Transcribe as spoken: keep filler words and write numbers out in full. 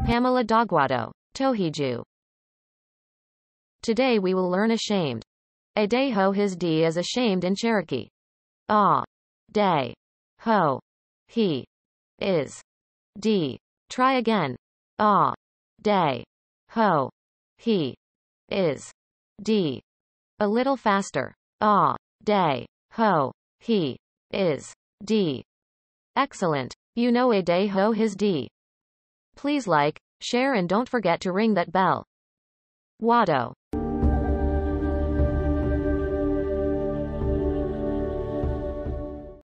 Pamela Dogwado, Tohiju. Today we will learn ashamed. A day ho his d is ashamed in Cherokee. Ah. Day. Ho. He. Is. D. Try again. Ah. Day. Ho. He. Is. D. A little faster. Ah. Day. Ho. He. Is. D. Excellent. You know a day ho his d. Please like, share and don't forget to ring that bell. Wado.